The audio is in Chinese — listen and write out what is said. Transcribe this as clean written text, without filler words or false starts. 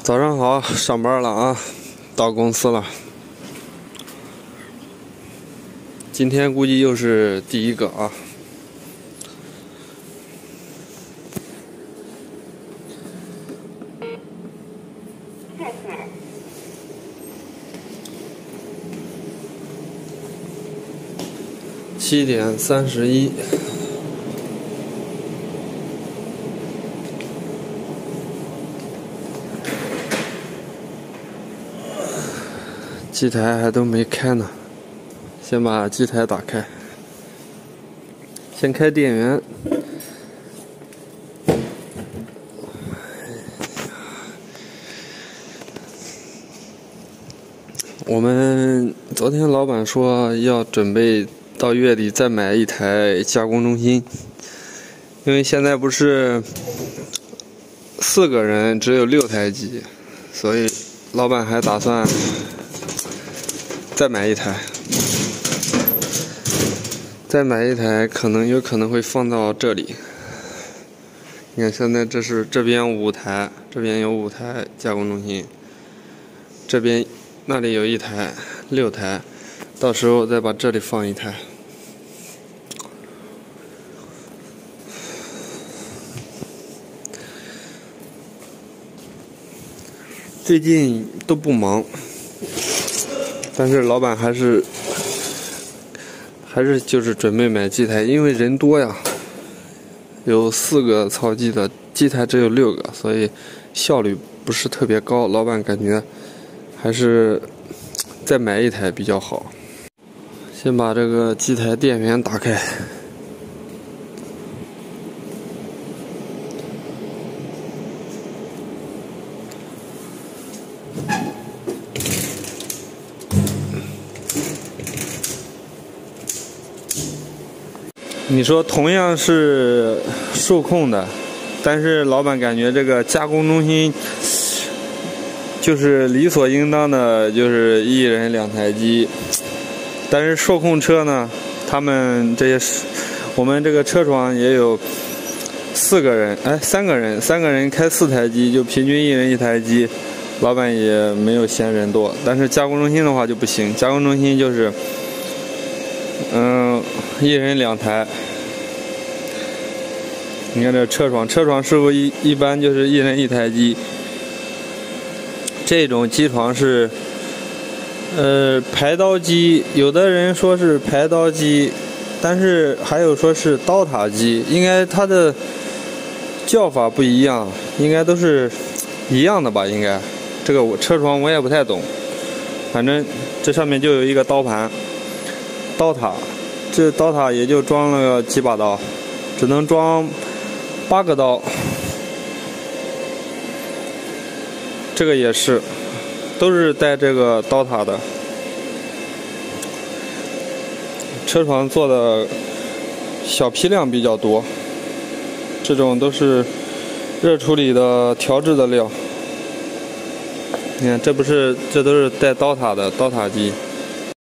早上好，上班了啊，到公司了。今天估计又是第一个啊。7点31。机台还都没开呢，先把机台打开，先开电源。我们昨天老板说要准备到月底再买一台加工中心，因为现在不是4个人只有6台机，所以老板还打算再买一台，有可能会放到这里。你看，现在这边5台，这边有5台加工中心，那里有1台，6台，到时候再把这里放1台。最近都不忙。但是老板还是就是准备买机台，因为人多呀，有4个操机的，机台只有6个，所以效率不是特别高。老板感觉还是再买1台比较好。先把这个机台电源打开。你说同样是数控的，但是老板感觉这个加工中心就是理所应当的，就是1人2台机。但是数控车呢，他们我们这个车床也有3个人开4台机，就平均1人1台机，老板也没有嫌人多。但是加工中心的话就不行，加工中心就是1人2台。你看这车床师傅一般就是1人1台机。这种机床是排刀机，有的人说是排刀机，但是还有说是刀塔机，应该它的叫法不一样，应该都是一样的吧？应该这个车床我也不太懂，反正这上面就有一个刀盘，刀塔。这刀塔也就装了几把刀，只能装8个刀。这个也是，都是带这个刀塔的。车床做的小批量比较多，这种都是热处理的调制的料。你看，这都是带刀塔的刀塔机。